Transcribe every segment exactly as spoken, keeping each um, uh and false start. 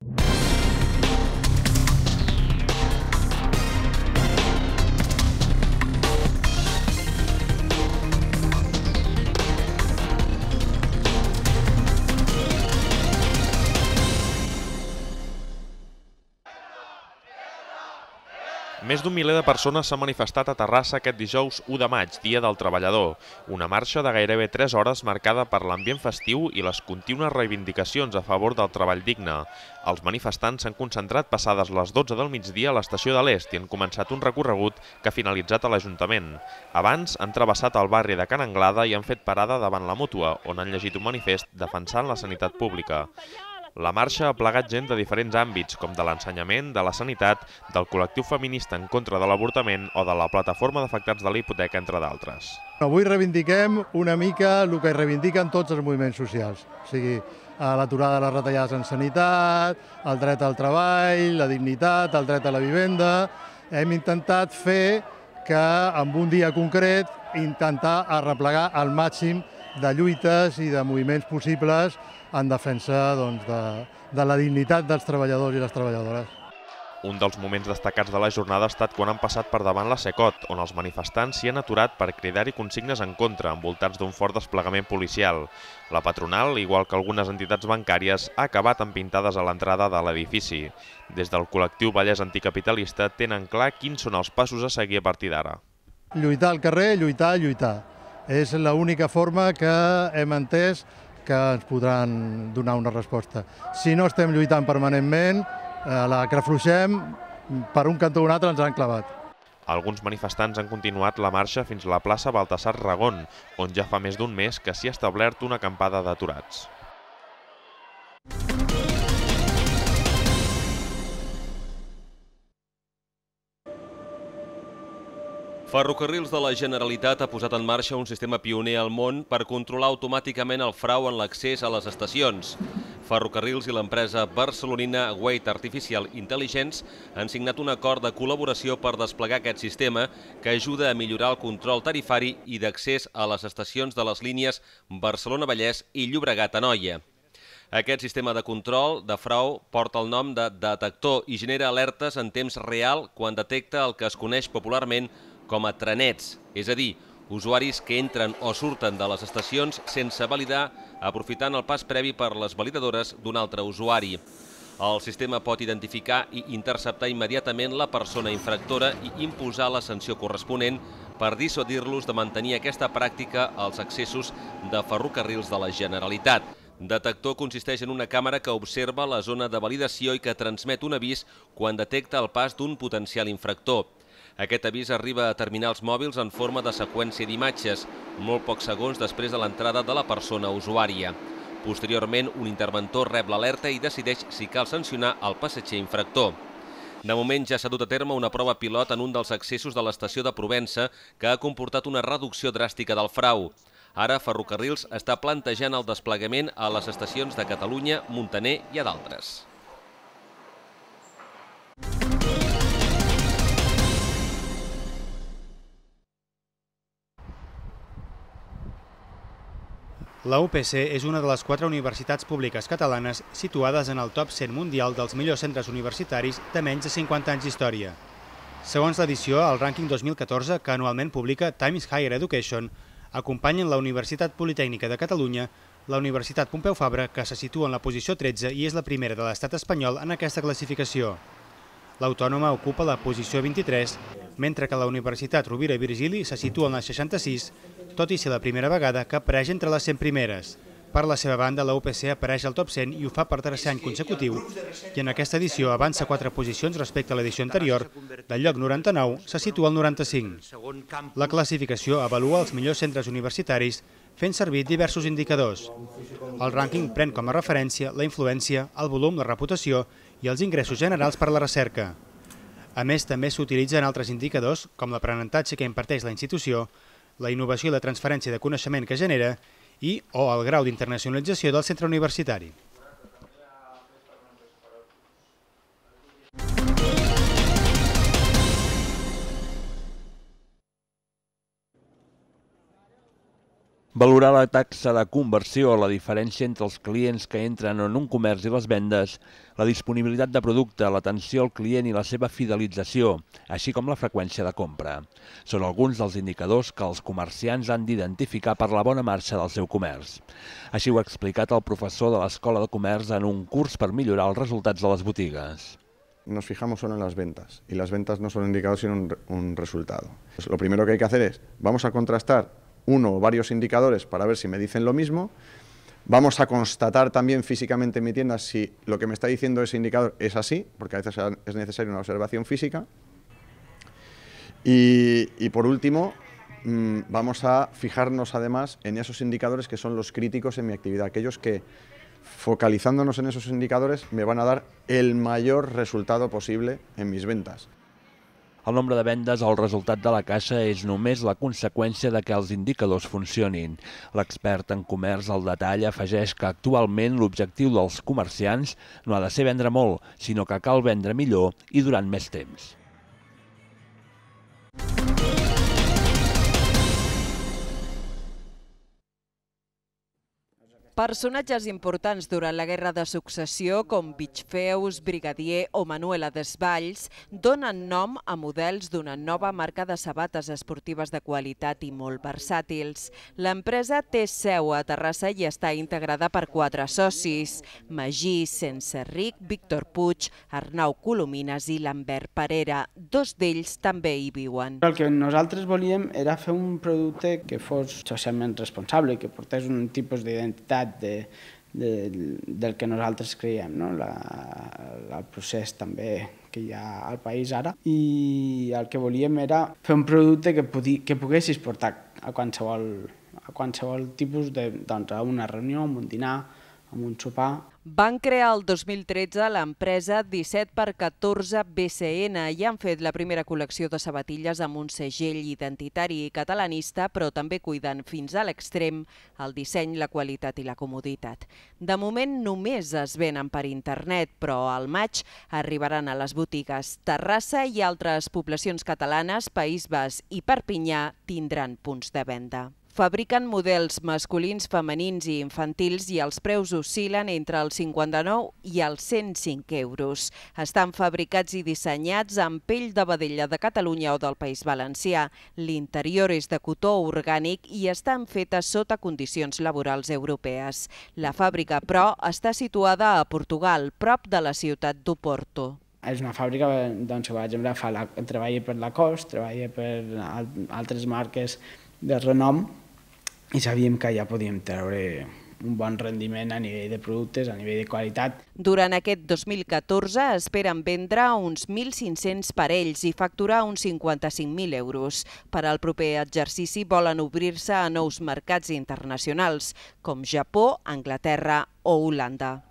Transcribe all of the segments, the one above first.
Més d'un miler de persones s'han manifestat a Terrassa aquest dijous u de maig, Dia del Treballador. Una marxa de gairebé tres hores marcada per l'ambient festiu i les contínues reivindicacions a favor del treball digne. Els manifestants s'han concentrat passades les dotze del migdia a l'estació de l'Est i han començat un recorregut que ha finalitzat a l'Ajuntament. Abans han travessat el barri de Can Anglada i han fet parada davant la Mútua, on han llegit un manifest defensant la sanitat pública. La marxa ha plegat gent de diferents àmbits, com de l'ensenyament, de la sanitat, del col·lectiu feminista en contra de l'avortament o de la plataforma d'afectats de la hipoteca, entre d'altres. Avui reivindiquem una mica el que reivindiquen tots els moviments socials, o sigui, l'aturada de les retallades en sanitat, el dret al treball, la dignitat, el dret a la vivenda. Hem intentat fer que, en un dia concret, intentar arreplegar al màxim de lluites i de moviments possibles en defensa doncs, de, de la dignitat dels treballadors i les treballadores. Un dels moments destacats de la jornada ha estat quan han passat per davant la Secot, on els manifestants s'hi han aturat per cridar-hi consignes en contra, envoltats d'un fort desplegament policial. La patronal, igual que algunes entitats bancàries, ha acabat amb pintades a l'entrada de l'edifici. Des del col·lectiu Vallès Anticapitalista tenen clar quins són els passos a seguir a partir d'ara. Lluitar al carrer, lluitar, lluitar. És l'única forma que hem entès que ens podran donar una resposta. Si no estem lluitant permanentment, a la que afluixem, per un cantó o un altre ens han clavat. Alguns manifestants han continuat la marxa fins a la plaça Baltasar Ragón, on ja fa més d'un mes que s'hi ha establert una acampada d'aturats. Ferrocarrils de la Generalitat ha posat en marxa un sistema pioner al món per controlar automàticament el frau en l'accés a les estacions. Ferrocarrils i l'empresa barcelonina Wait Artificial Intelligence han signat un acord de col·laboració per desplegar aquest sistema que ajuda a millorar el control tarifari i d'accés a les estacions de les línies Barcelona-Vallès i Llobregat-Anoia. Aquest sistema de control de frau porta el nom de detector i genera alertes en temps real quan detecta el que es coneix popularment com a trenets, és a dir, usuaris que entren o surten de les estacions sense validar, aprofitant el pas previ per les validadores d'un altre usuari. El sistema pot identificar i interceptar immediatament la persona infractora i imposar la sanció corresponent per dissuadir-los de mantenir aquesta pràctica als accessos de ferrocarrils de la Generalitat. Detector consisteix en una càmera que observa la zona de validació i que transmet un avís quan detecta el pas d'un potencial infractor. Aquest avís arriba a terminals mòbils en forma de seqüència d'imatges, molt pocs segons després de l'entrada de la persona usuària. Posteriorment, un interventor rep l'alerta i decideix si cal sancionar el passatger infractor. De moment ja s'ha dut a terme una prova pilot en un dels accessos de l'estació de Provença que ha comportat una reducció dràstica del frau. Ara Ferrocarrils està plantejant el desplegament a les estacions de Catalunya, Muntaner i a d'altres. La U P C és una de les quatre universitats públiques catalanes situades en el top cent mundial dels millors centres universitaris de menys de cinquanta anys d'història. Segons l'edició, el rànquing dos mil catorze, que anualment publica Times Higher Education, acompanyen la Universitat Politècnica de Catalunya, la Universitat Pompeu Fabra, que se situa en la posició tretze i és la primera de l'estat espanyol en aquesta classificació. L'Autònoma ocupa la posició vint-i-tres, mentre que la Universitat Rovira i Virgili se situa en la seixanta-sis, tot i ser la primera vegada que apareix entre les cent primeres. Per la seva banda, la U P C apareix al top cent i ho fa per tercer any consecutiu, i en aquesta edició avança quatre posicions respecte a l'edició anterior, del lloc noranta-nou se situa al noranta-cinc. La classificació avalua els millors centres universitaris fent servir diversos indicadors. El rànquing pren com a referència la influència, el volum, la reputació i els ingressos generals per a la recerca. A més, també s'utilitzen altres indicadors, com l'aprenentatge que imparteix la institució, la innovació i la transferència de coneixement que genera i o el grau d'internacionalització del centre universitari. Valorar la taxa de conversió, la diferència entre els clients que entren en un comerç i les vendes, la disponibilitat de producte, l'atenció al client i la seva fidelització, així com la freqüència de compra. Són alguns dels indicadors que els comerciants han d'identificar per la bona marxa del seu comerç. Així ho ha explicat el professor de l'Escola de Comerç en un curs per millorar els resultats de les botigues. Nos fijamos solo en las ventas y las ventas no son indicadores sino un, un resultado. Pues lo primero que hay que hacer es, vamos a contrastar uno o varios indicadores para ver si me dicen lo mismo. Vamos a constatar también físicamente en mi tienda si lo que me está diciendo ese indicador es así, porque a veces es necesaria una observación física. Y, y por último, mmm, vamos a fijarnos además en esos indicadores que son los críticos en mi actividad, aquellos que, focalizándonos en esos indicadores, me van a dar el mayor resultado posible en mis ventas. El nombre de vendes o el resultat de la caixa és només la conseqüència de que els indicadors funcionin. L'expert en comerç al detall afegeix que actualment l'objectiu dels comerciants no ha de ser vendre molt, sinó que cal vendre millor i durant més temps. Personatges importants durant la Guerra de Successió, com Bitxfeus, Brigadier o Manuela Desvalls, donen nom a models d'una nova marca de sabates esportives de qualitat i molt versàtils. L'empresa té seu a Terrassa i està integrada per quatre socis: Magí Senserric, Víctor Puig, Arnau Colomines i Lambert Parera. Dos d'ells també hi viuen. El que nosaltres volíem era fer un producte que fos socialment responsable, que portés un tipus d'identitat De, de, del que nosaltres creiem, no? la, el procés també que hi ha al país ara. I el que volíem era fer un producte que, podi, que poguessis portar a qualsevol, a qualsevol tipus de, doncs, a una reunió, a un dinar, a un sopar. Van crear el dos mil tretze l'empresa disset per catorze B C N i han fet la primera col·lecció de sabatilles amb un segell identitari i catalanista, però també cuiden fins a l'extrem el disseny, la qualitat i la comoditat. De moment només es venen per internet, però al maig arribaran a les botigues. Terrassa i altres poblacions catalanes, País Basc i Perpinyà tindran punts de venda. Fabriquen models masculins, femenins i infantils i els preus oscil·len entre els cinquanta-nou i els cent cinc euros. Estan fabricats i dissenyats amb pell de vedella de Catalunya o del País Valencià. L'interior és de cotó orgànic i estan fetes sota condicions laborals europees. La fàbrica, però, està situada a Portugal, prop de la ciutat d'Oporto. És una fàbrica on, per exemple, fa la, treballa per Lacoste, treballa per altres marques de renom, i sabíem que ja podíem treure un bon rendiment a nivell de productes, a nivell de qualitat. Durant aquest dos mil catorze esperen vendre uns mil cinc-cents parells i facturar uns cinquanta-cinc mil euros. Per al proper exercici volen obrir-se a nous mercats internacionals, com Japó, Anglaterra o Holanda.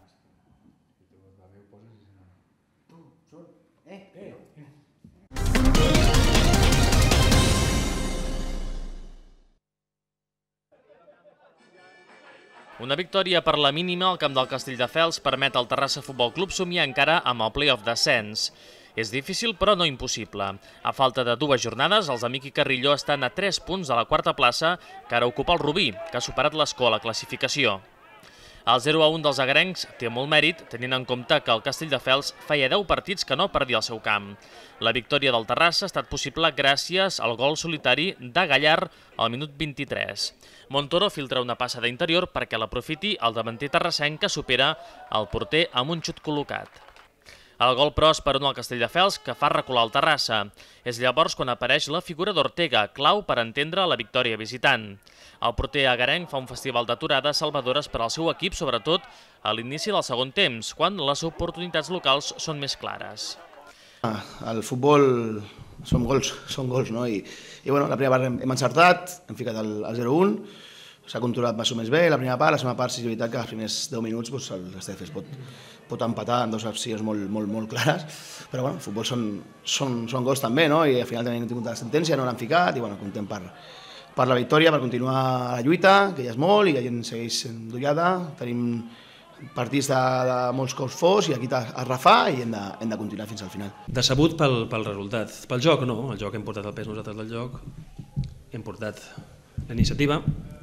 Una victòria per la mínima al camp del Castelldefels permet al Terrassa Futbol Club somiar encara amb el play-off d'ascens. És difícil però no impossible. A falta de dues jornades, els amics i Carrilló estan a tres punts de la quarta plaça que ara ocupa el Rubí, que ha superat l'Escó a la classificació. El zero a un dels agrencs té molt mèrit, tenint en compte que el Castelldefels feia deu partits que no perdia al seu camp. La victòria del Terrassa ha estat possible gràcies al gol solitari de Gallar al minut vint-i-tres. Montoro filtra una passa d'interior perquè l'aprofiti el davanter terrassenc que supera el porter amb un xut col·locat. El gol, però, és per un al Castelldefels que fa recular el Terrassa. És llavors quan apareix la figura d'Ortega, clau per entendre la victòria visitant. El porter agarenc fa un festival d'aturades salvadores per al seu equip, sobretot a l'inici del segon temps, quan les oportunitats locals són més clares. Al futbol són gols, són gols, no? I, i bueno, la primera part hem encertat, hem ficat el, el zero a un, s'ha controlat més o més bé la primera part, la segona part sí és veritat que els primers deu minuts doncs, el Castelldefels pot, pot empatar en dues accions molt, molt, molt clares, però bueno, el futbol són, són, són gols també, no? I al final també hem tingut la sentència, no l'han ficat i bueno, contem per, per la victòria, per continuar la lluita, que ja és molt i la gent segueix endollada, tenim partits de, de molts cops forts i aquí a refar i hem de, hem de continuar fins al final. Decebut pel, pel resultat. Pel joc no, el joc hem portat el pes nosaltres del joc, hem portat la iniciativa,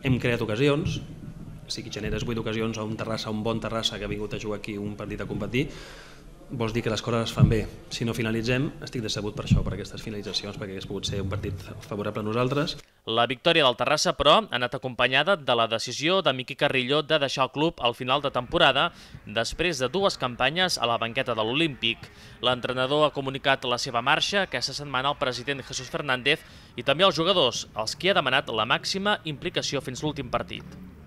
hem creat ocasions, si generes vuit ocasions a un Terrassa, un bon Terrassa que ha vingut a jugar aquí un partit a competir, vols dir que les coses es fan bé. Si no finalitzem, estic decebut per això, per aquestes finalitzacions, perquè hagués pogut ser un partit favorable a nosaltres. La victòria del Terrassa, però, ha anat acompanyada de la decisió de Miqui Carrillo de deixar el club al final de temporada després de dues campanyes a la banqueta de l'Olímpic. L'entrenador ha comunicat la seva marxa aquesta setmana al president Jesús Fernández i també als jugadors, als qui ha demanat la màxima implicació fins l'últim partit.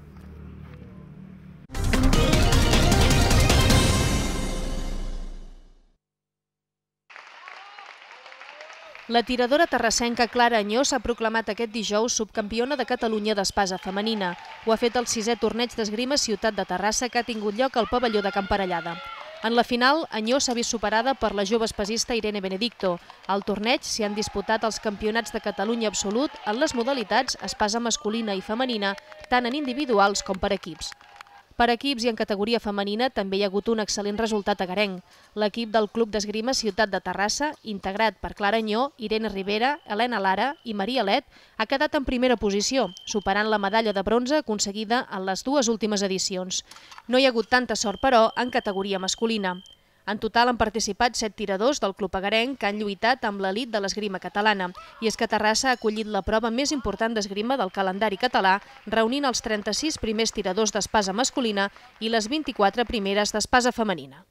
La tiradora terrassenca Clara Anyó s'ha proclamat aquest dijous subcampiona de Catalunya d'espasa femenina. Ho ha fet el sisè torneig d'esgrima Ciutat de Terrassa que ha tingut lloc al pavelló de Can Parellada. En la final, Anyó s'ha vist superada per la jove espasista Irene Benedicto. Al torneig s'hi han disputat els campionats de Catalunya absolut en les modalitats espasa masculina i femenina, tant en individuals com per equips. Per equips i en categoria femenina també hi ha hagut un excel·lent resultat agarenc. L'equip del Club d'Esgrima Ciutat de Terrassa, integrat per Clara Anyó, Irene Rivera, Helena Lara i Maria Let, ha quedat en primera posició, superant la medalla de bronze aconseguida en les dues últimes edicions. No hi ha hagut tanta sort, però, en categoria masculina. En total han participat set tiradors del club agarenc que han lluitat amb l'elit de l'esgrima catalana. I és que Terrassa ha acollit la prova més important d'esgrima del calendari català, reunint els trenta-sis primers tiradors d'espasa masculina i les vint-i-quatre primeres d'espasa femenina.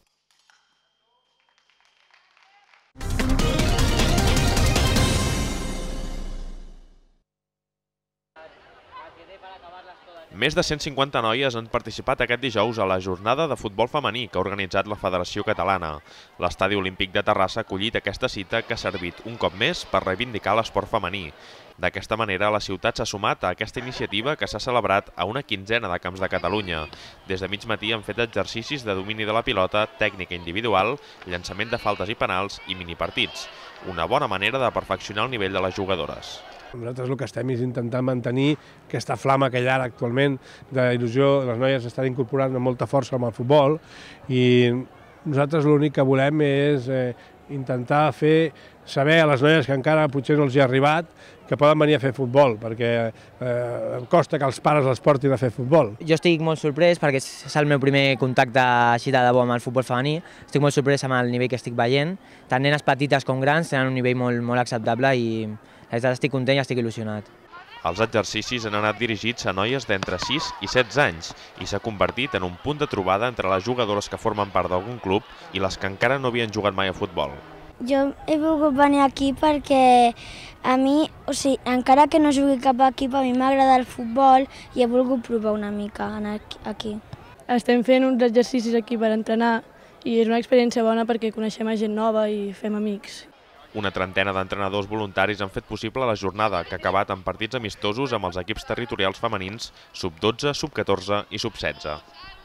Més de cent cinquanta noies han participat aquest dijous a la jornada de futbol femení que ha organitzat la Federació Catalana. L'Estadi Olímpic de Terrassa ha acollit aquesta cita que ha servit un cop més per reivindicar l'esport femení. D'aquesta manera, la ciutat s'ha sumat a aquesta iniciativa que s'ha celebrat a una quinzena de camps de Catalunya. Des de mig matí han fet exercicis de domini de la pilota, tècnica individual, llançament de faltes i penals i minipartits. Una bona manera de perfeccionar el nivell de les jugadores. Nosaltres el que estem és intentar mantenir aquesta flama que hi ha actualment d'il·lusió. Les noies estan incorporant amb molta força amb el futbol i nosaltres l'únic que volem és eh, intentar fer saber a les noies que encara potser no els hi ha arribat que poden venir a fer futbol, perquè eh, costa que els pares les portin a fer futbol. Jo estic molt sorprès perquè és el meu primer contacte així de debò amb el futbol femení. Estic molt sorprès amb el nivell que estic veient. Tant nenes petites com grans tenen un nivell molt, molt acceptable i la veritat estic content i estic il·lusionat. Els exercicis han anat dirigits a noies d'entre sis i setze anys i s'ha convertit en un punt de trobada entre les jugadores que formen part d'algun club i les que encara no havien jugat mai a futbol. Jo he volgut venir aquí perquè a mi, o sigui, encara que no jugui cap equip, a mi m'agrada el futbol i he volgut provar una mica aquí. Estem fent uns exercicis aquí per entrenar i és una experiència bona perquè coneixem a gent nova i fem amics. Una trentena d'entrenadors voluntaris han fet possible la jornada, que ha acabat amb partits amistosos amb els equips territorials femenins sub dotze, sub catorze i sub setze.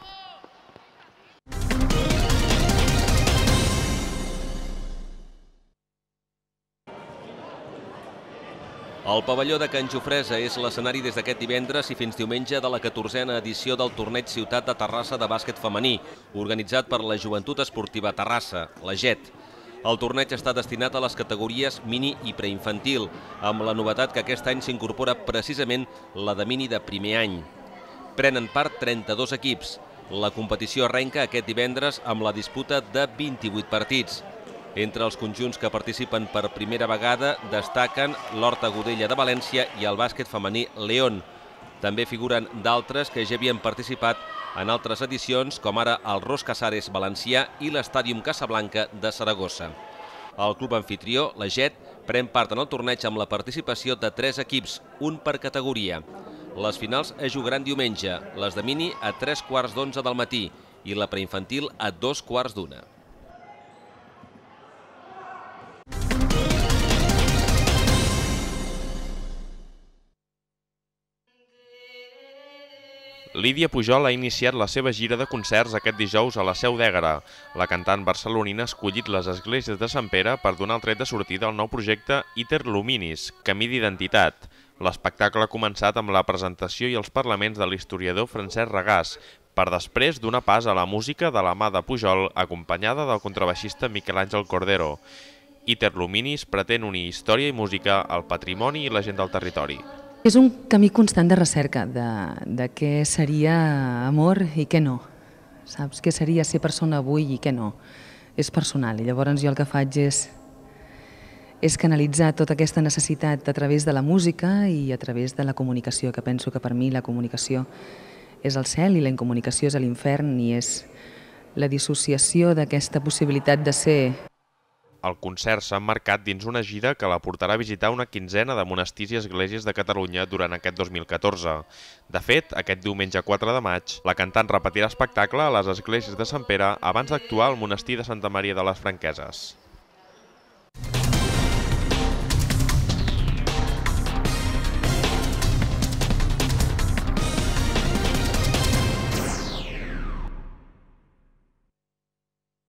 El pavelló de Can Jofresa és l'escenari des d'aquest divendres i fins diumenge de la catorzena edició del torneig Ciutat de Terrassa de bàsquet femení, organitzat per la Joventut Esportiva Terrassa, la J E T. El torneig està destinat a les categories mini i preinfantil, amb la novetat que aquest any s'incorpora precisament la de mini de primer any. Prenen part trenta-dos equips. La competició arrenca aquest divendres amb la disputa de vint-i-vuit partits. Entre els conjunts que participen per primera vegada destaquen l'Horta Godella de València i el bàsquet femení León. També figuren d'altres que ja havien participat en altres edicions, com ara el Ros Casares valencià i l'Estàdium Casablanca de Saragossa. El club anfitrió, la J E T, pren part en el torneig amb la participació de tres equips, un per categoria. Les finals es jugaran diumenge, les de mini a tres quarts d'onze del matí i la preinfantil a dos quarts d'una. Lídia Pujol ha iniciat la seva gira de concerts aquest dijous a la Seu d'Ègara. La cantant barcelonina ha escollit les esglésies de Sant Pere per donar el tret de sortida al nou projecte Iter Luminis, Camí d'Identitat. L'espectacle ha començat amb la presentació i els parlaments de l'historiador Francesc Regàs, per després donar pas a la música de la mà de Pujol, acompanyada del contrabaixista Miquel Àngel Cordero. Iter Luminis pretén unir història i música al patrimoni i la gent del territori. És un camí constant de recerca de, de què seria amor i què no. Saps? Què seria ser persona avui i què no. És personal i llavors jo el que faig és, és canalitzar tota aquesta necessitat a través de la música i a través de la comunicació, que penso que per mi la comunicació és el cel i la incomunicació és l'infern i és la dissociació d'aquesta possibilitat de ser. El concert s'ha emmarcat dins una gira que la portarà a visitar una quinzena de monestirs i esglésies de Catalunya durant aquest dos mil catorze. De fet, aquest diumenge quatre de maig, la cantant repetirà espectacle a les esglésies de Sant Pere abans d'actuar al monestir de Santa Maria de les Franqueses.